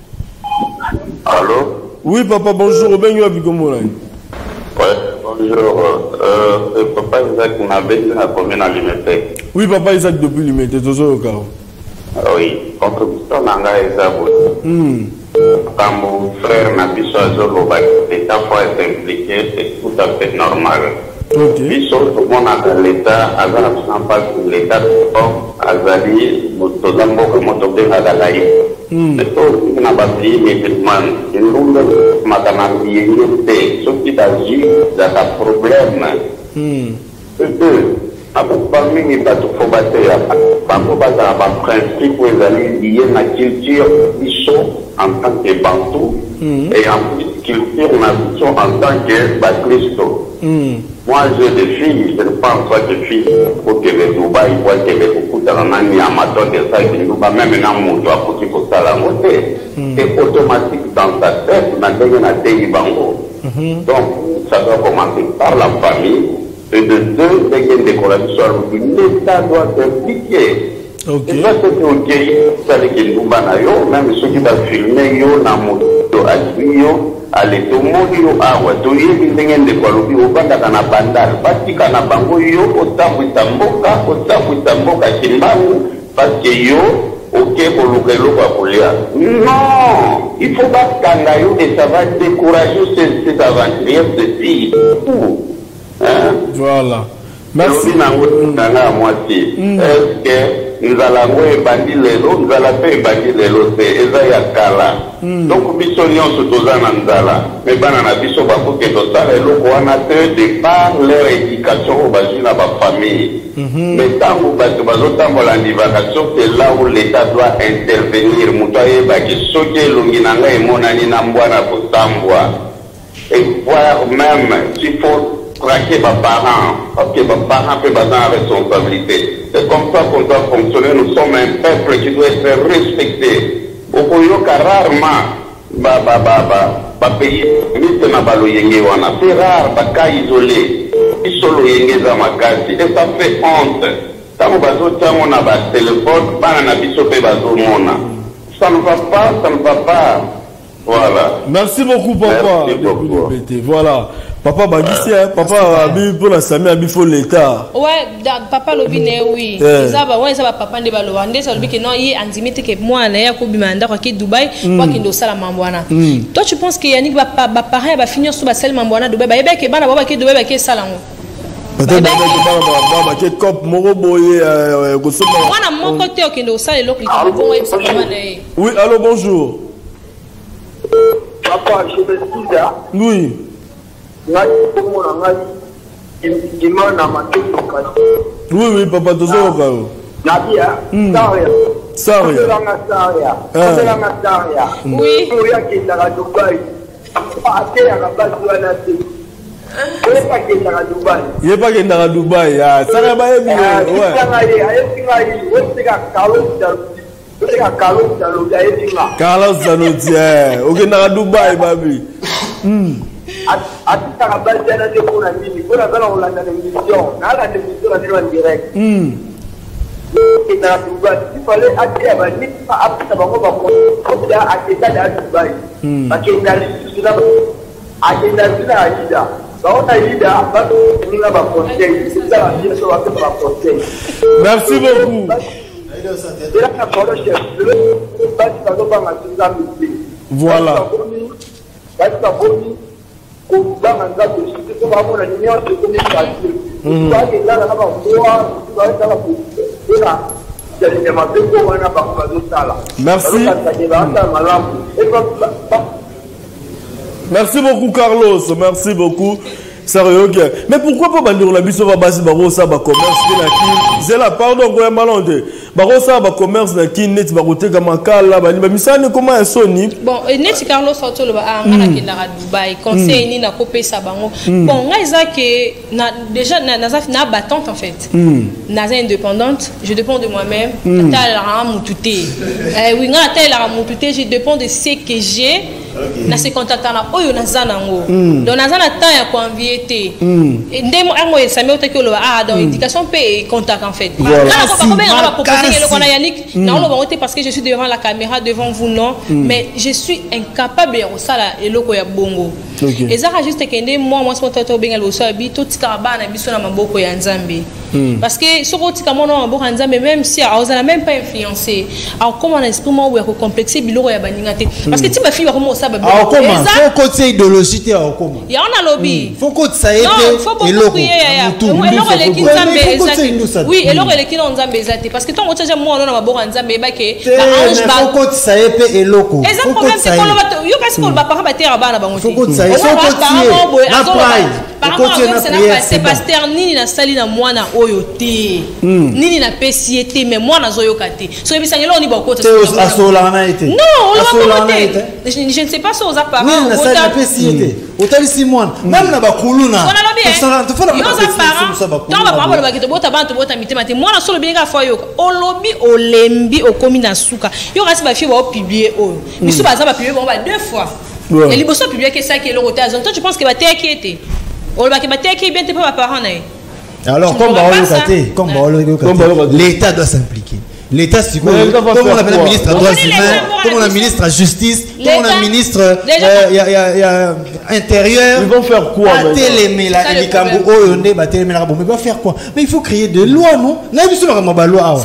Allô? Oui, papa, bonjour. Ben, yo, Bigomo. Ouais, bonjour. Papa Isaac Nabé, la commune alimentaire. Oui, papa Isaac, depuis limité, toujours au cas. Oui, contribution nanga ezabo. Quand mon frère Nabiso Azolo, l'État faut être impliqué, c'est tout à fait normal. Biso, tout le monde a l'État, Azala pas que l'État, Azali, Motozambo, que Motobe a la laïe. Mais tout, il n'a pas pris les musulmans. Il nous a matanambié, ce qui agit dans un problème. Parmi les bateaux formateurs, par principe, vous allez lier la culture en tant que Bantou et en culture en tant que Christo. Moi, j'ai des filles, je ne pense pas que filles, pour que les Dubaï, pour que les beaucoup de amateur de ça, qui nous va même un mot, pour qu'il faut ça la montée. C'est automatique dans ta tête, maintenant, il y a des Bango. Donc, ça doit commencer par la famille. Et de deux dégaines de corruption, l'État doit s'impliquer. Et ça, c'est OK. Ça, c'est que nous banayons, même ceux qui ont filmé, yo, na moto, yo, allez, tout le monde, yo, ah, ouais, tout le monde, dégaine de corruption, au banda, kana bandal, parce qu'il y a bango, yo, au tabu, tamboka, kimbamu, parce que yo, OK, pour le non, il faut pas kangayo et ça va décourager ces aventuriers, ces filles. Voilà. Merci. Est-ce que nous allons ébandir les lots, nous allons faire ébandir les lots, c'est Ezayakala. Donc, Bissonion se dosa Nanzala. Mais Banana Bisso Bako Kedosa, les lots qu'on a de par leur éducation au bas de la famille. Mais tant que vous avez l'évacuation, c'est là où l'État doit intervenir. Moutaye Baki, Soke Lunginanga et Monani Namboana pour Sambwa. Et voir même s'il faut traquer mes parents, parce que mes parents peuvent avoir une responsabilité. C'est comme ça qu'on doit fonctionner. Nous sommes un peuple qui doit être respecté. Au Koyoka, rarement, pays, c'est rare, cas isolé. Isolo yenge za makazi. Et ça fait honte. Tant que on a un téléphone, on a ça ne va pas, ça ne va pas. Voilà. Merci beaucoup, papa. Merci beaucoup. Voilà. Papa Bagisi, papa pour la Sami Abifo l'État. Ouais, papa Lobine, oui. Ça va, ouais, ça va, papa de Balouande, ça veut dire que non, il est antimité que moi, là, il y a un qui Dubaï, moi qui dois ça la Mambouana. Toi, tu penses qu'il y a Yannick va pareil, va finir sur la selle Mambouana Dubaï, il y a que Bana qui Dubaï, qui est salant. Peut-être que tu as mon boy. Mon côté, qui doit ça, et l'autre, il oui, allô, bonjour. Papa, je me dis là. Oui. Oui, oui, papa, tu il n'est pas qu'il est à Dubaï. Ça va pas bien. Carlos Zanotti, ok, à Dubaï, baby. Merci beaucoup. Voilà. Merci beaucoup Carlos, merci beaucoup. Sérieux, mais pourquoi pas bandir la biso va basi barosa ba commerce na kin zela pardon ko malonde barosa ba commerce na kin net ba kote ka makala ba misane comment un soni bon net Carlos Otolo ba ngana ki na Dubai conseil ni na kopesa bango bon nga ezake na déjà na battante en fait na indépendante je dépends de moi-même ta la mututé oui nga ta la mututé je dépends de ce que j'ai na se contacta na oyo nazana ngo donc nazana temps ya convier té ndemo ango esame otakolo donc indication pe contact en fait là on va proposer le qu'on a Yannick na on va monter parce que je suis devant la caméra devant vous non mais je suis incapable de sala eloko ya bongo et ça juste que moi ce que benga lo sabi tout tikaba na biso na maboko ya Nzambe parce que ce que tikamo na maboko ya Nzambe même si on n'a même pas influencé alors comment on esprit moi ou complexer biloko ya baninga té parce que ti ba fi ba comment ça ba comment faut côté idéologie té comment ya on a lobby faut que ça ait et l'eau oui et l'eau elle qui dans Nzambe ezate parce que tant que moi on a maboko ya Nzambe ba ke ba ange ba faut que ça ait et loko faut problème c'est qu'on va yo parce qu'on va pas ba terre ba na bango faut que ça ait c'est pasteur nini na sali na mwana oyo te nini na pesiete mais mwana zo yokate so ebisangelo oni ba kota asola na été non on va je ne sais pas si aux apparents ou na pesiete otali si mwana même na bakuluna donc ba parole ba kitobota bantu bota mitema te mwana solo bien ka fa yo olobi olembi okomi na suka yo kasi ba fi ba publier oyo biso baza ba publier ba deux fois et les bosso publier que ça qui est le côté toi tu penses que ba te inquiété on va que ba te inquiété bien tes pas parents na alors comme l'État doit s'impliquer. L'État, c'est quoi? Comme on appelle le ministre des droits humains, comme on a le ministre de la justice, comme on a le ministre intérieur. Ils vont faire quoi? Mais il va faire quoi? Mais il faut créer des lois, non? Là, il faut faire des lois.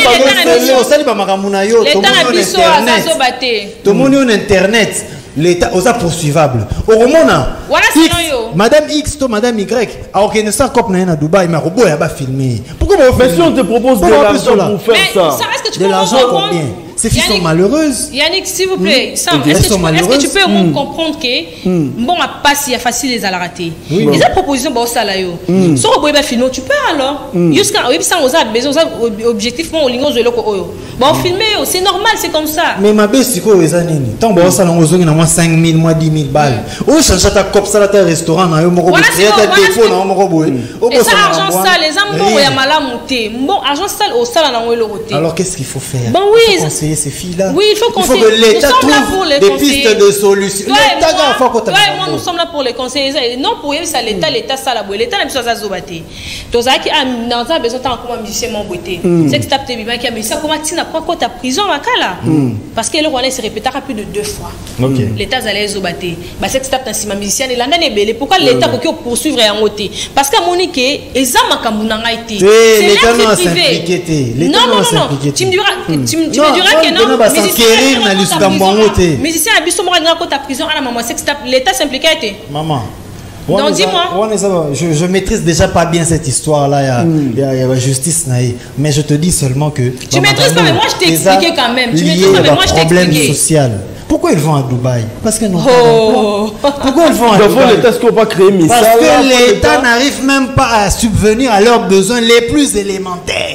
Tout le monde est Internet. L'État osa poursuivable. Au Romana, Madame X, to Madame Y, a organisé ça comme à Dubaï, mais robot a pas filmé. Pourquoi mais si on te propose de l'argent pour faire ça, de l'argent combien? Ces filles sont malheureuses. Yannick, s'il vous plaît, est-ce que tu peux au moins comprendre que bon à pas si facile les à la rater. Les propositions bon ça là yo. Si on peut filmer, tu peux alors. Jusqu'à oui ça on a besoin objectivement au ligne de l'eau bon filmer c'est normal c'est comme ça. Mais ma belle c'est quoi les années? Tant bon ça on a moins 5 000 moins 10 000 balles. On change ta cop ça là restaurant na yo moko créer ta défaut na moko boy. Et ça argent ça les ambo ya malamuté. Bon argent ça au sala na ngolo côté. Alors qu'est-ce qu'il faut faire? Bon oui ces filles-là. Oui, il faut que l'État trouve des pistes de solutions. Toi et moi, nous sommes là pour les conseiller. Non, pour ça, l'État, ça la boue. L'État n'a pas besoin de zobater. Donc, ça qui a besoin de comment musicien mon beauté. C'est que tu tapes tes vivants qui a mis ça. Comment tu n'as pas quoi ta prison à Kala? Parce que le roi se répétera plus de 2 fois. L'État allait zobater. C'est que tu tapes dans musicien et l'année est belle. Pourquoi l'État peut poursuivre et en ôter? Parce qu'à Monique, les âmes à Kambounanga été. L'État n'a s'impliqué. Non. Tu me diras que non, musicien a biso mora na kota prison à la maman c'est que l'État s'impliquait. Maman. Donc dis-moi. Je maîtrise déjà pas bien cette histoire là, il y a la justice mais je te dis seulement que tu maîtrises pas mais moi je t'ai expliqué quand même. Tu maîtrises pas mais moi je t'ai expliqué. Social. Pourquoi ils vont à Dubaï? Parce qu'ils n'ont pas d'emploi. Pourquoi ils vont à Dubaï? Parce que l'État n'arrive même pas à subvenir à leurs besoins les plus élémentaires.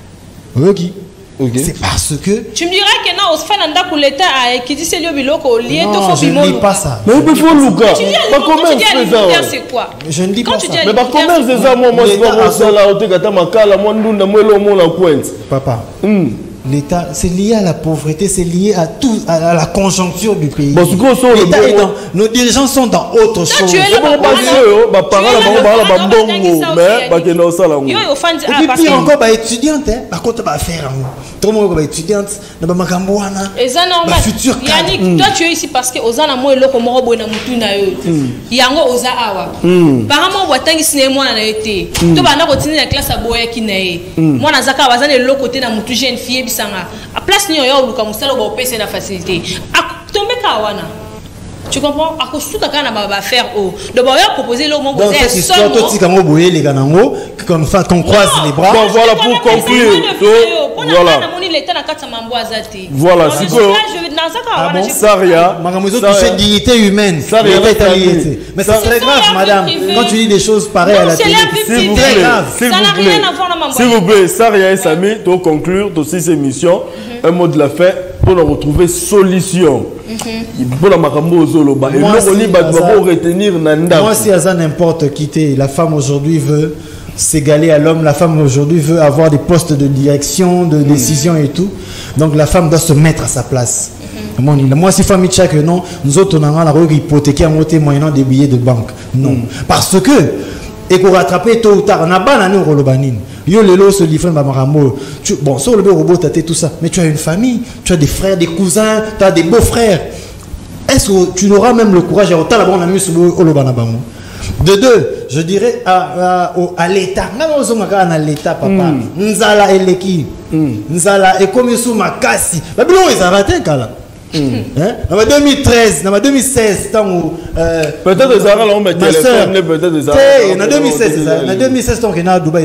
C'est parce que tu me diras que non, Osfananda pour l'État qui dit c'est le biloko lié non, je ne dis pas ça. Mais il faut Luka. Quand tu dis alimentaire, c'est quoi? Je ne dis pas ça. Mais par combien de ça moi je vais ça là au Tegata Makala moi ndunda moi le mon la pointe. Papa. L'État, c'est lié à la pauvreté, c'est lié à tout, à la conjoncture du pays. Nos dirigeants sont dans autre chose. Et puis pire encore, étudiante, par contre, faire tout le monde est étudiante, futur Yannick, toi tu es ici parce que Ozana moi le comme robo na mutu na yo. Yango oza awa. Apparemment watangi cinéma na été. To bana continuer la classe à boya ki na ye. Moi na zaka bazana le côté na mutu jeune fille bisanga. A place ni yo luka musalo ba opese na facilité. A tomber ka wana. Tu comprends? À cause de tout ce qu'on va faire, donc on va proposer le moment. Donc cette histoire, tout ce qu'on croise les bras. Bon, voilà pour conclure. Voilà, c'est quoi? Saria, dignité humaine. Mais ça serait grave, madame, quand tu dis des choses pareilles à la télé. S'il vous plaît, Saria et Samy, pour conclure aussi ces missions, un mot de la fin pour nous retrouver solution. Moi, si Azan n'importe quitter, la femme aujourd'hui veut s'égaler à l'homme, la femme aujourd'hui veut avoir des postes de direction, de décision et tout. Donc la femme doit se mettre à sa place. Moi, si famille tchèque, non, nous autres, on a la hypothéquer à monter moyennant des billets de banque. Non. Parce que, et pour rattraper tôt ou tard, on a banane au Rolobanine. Yo lelo se livre Mamaramo. Bon, sur le robot, tu as tout ça. Mais tu as une famille, tu as des frères, des cousins, tu as des beaux-frères. Est-ce que tu n'auras même le courage de deux, je dirais à l'État. Même à l'État, papa. Nzala eleki. Nzala et comme sous ma cassi. La bilon est arrêté, Kala. En 2013, en 2016, peut-être des arrêts, on met téléphone, peut-être des arrêts. En 2016, donc, il y a Dubaï,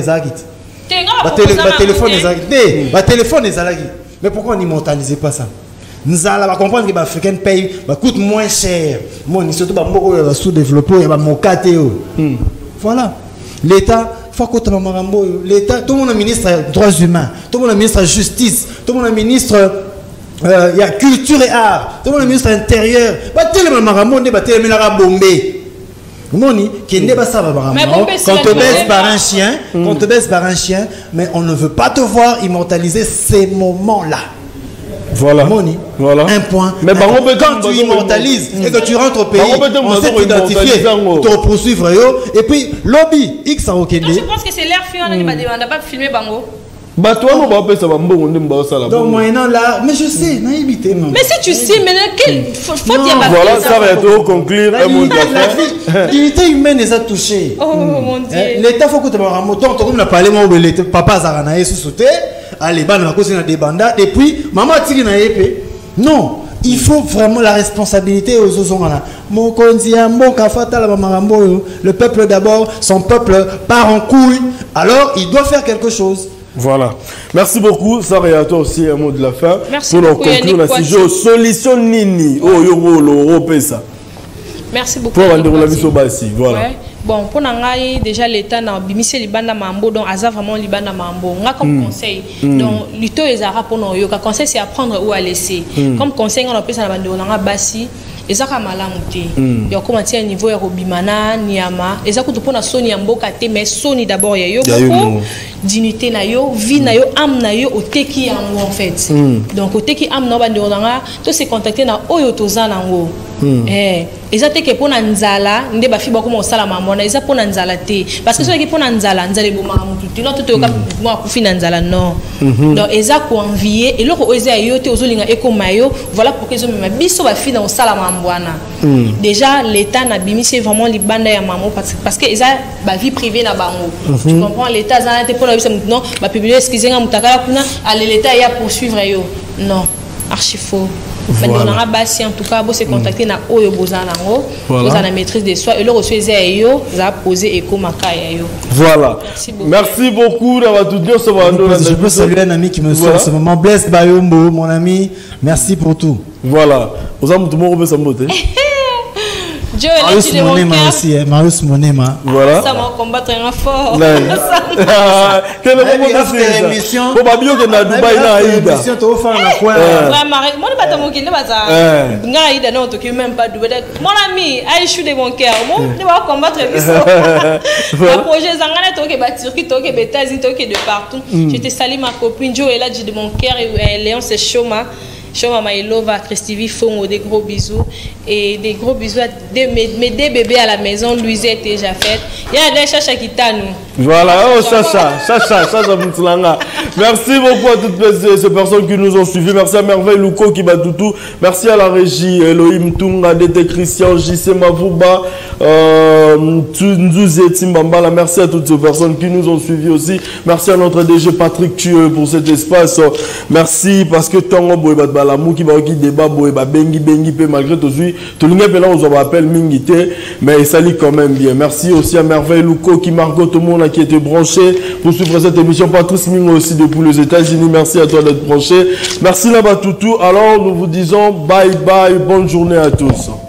téléphone est arrêté. Mais pourquoi on n'immortalisait pas ça? Nous allons comprendre que les Africains payent coûte moins cher. Surtout les sous-développés, voilà. L'État, l'État, tout le monde est ministre des droits humains, tout le monde est ministre de la justice, tout le monde est ministre il y a culture et art, tout le monde est ministre intérieur. Quand tu te baisses par un chien, quand te baisses par un chien, mais on ne veut pas te voir immortaliser ces moments-là. Voilà. Voilà. Un point. Mais quand tu immortalises et que tu rentres au pays, on sait t'identifier, te poursuivre. Et puis, lobby, X à Okende. Je pense que c'est l'air fiant, on n'a pas filmé Bango. Bah toi, on va appeler ça donc maintenant là, mais je sais, naïveté. Mais si tu sais, maintenant, quel faut dire. Voilà, ça va être conclure. La dignité humaine les a touchés. Oh mon Dieu. L'État faut que tu m'as monté, on a parlé mon papa Zaranaï sous sauté, allez, ban la cause des bandats, et puis maman tire na épée. Non, il faut vraiment la responsabilité aux Ozongana. Mon konzia, mon kafata la mamarambo, le peuple d'abord, son peuple part en couille. Alors, il doit faire quelque chose. Voilà. Merci beaucoup. Sarah, à toi aussi un mot de la fin. Merci pour beaucoup. Pour conclure la sujet. Solution Nini. Oh, yo, ça. Merci beaucoup. Pour rendre la vie au bassi. Voilà. Ouais. Bon, pour nous, déjà l'État n'a bimisé Libana Mambo, donc Aza vraiment Libana Mambo. On a comme conseil. Donc, l'Uto et Zara pour nous, le conseil c'est apprendre où à laisser. Comme conseil, on a appelé ça la bande, on a bassi. Ezaka malamuté. Ya commencer à niveau ya robimana niama. Ezaka to pona soni ya mboka te mais soni d'abord ya yo beaucoup dignité na yo, vie na yo, âme na yo oteki yango en fait. Donc oteki âme na bandi onanga to se contacter na oyo toza nango. Ezate ke pona nzala nde ba fiba ko sala mamona eza pona nzala te parce que so ke pona nzala nzale boma mutu tino to to ka mo ku fina nzala non. Donc ezako envier et loko eza yo te ozolinga ekomayo voilà pourquoi zo mema biso ba fina o sala déjà l'État n'a bimisé vraiment les bandes à maman parce que ils a ba vie privée na bango. Tu comprends l'État ça n'a pas la vie non ba publier excusez-moi mutakala kuna aller l'État y a poursuivre yo non archi faux. Voilà. On a bassi en tout cas pour se contacter na oyo bozana ngo vous avez la maîtrise des soins et le reçu yo za poser éco makaya yo. Voilà. Merci beaucoup d'avoir tout dit. Je peux saluer un ami qui me suit en ce moment, Blaise Bayombo, mon ami. Merci pour tout. Voilà. Vous avez tout le monde sa beauté. Marius Monema aussi, Marius Monema. Voilà. Ça va combattre un fort. Quelle est l'émission? Pour pas bien que na Dubaï na Aïda. L'émission tu vas faire na quoi? Moi ne pas te moquer, ne pas ça. Nga Aïda non tu même pas Dubaï. Mon ami, Aïchou de mon cœur. Bon, tu vas combattre ça. Le projet Zangana toke ba Turquie, toke ba États-Unis, toke de partout. Je te salue ma copine Jo et là de mon cœur et Léon c'est Choma. Choma Maïlova, Christivi Fongo, des gros bisous. Et des gros bisous à mes deux bébés à la maison, Louisette et Jafet. Il y a des chacha qui t'annou. Voilà, oh chacha. Merci beaucoup à toutes ces personnes qui nous ont suivis. Merci à Merveille Louko qui bat tout. Merci à la régie, Elohim Tunga, Dété Christian, JC Mavouba, Nzouzi Timbambala. Merci à toutes ces personnes qui nous ont suivis aussi. Merci à notre DG Patrick Thueux pour cet espace. Merci parce que Tango Boebatba. la mou qui va qui débat boy ba bengi pe malgré tout lui tout le monde là on appelle mingité mais ça lit quand même bien. Merci aussi à Merveille Louko qui Margot tout le monde qui était branché pour suivre cette émission. Patrice Mingo aussi depuis les États-Unis. Merci à toi d'être branché. Merci là-bas Toutou. Alors nous vous disons bye bye, bonne journée à tous.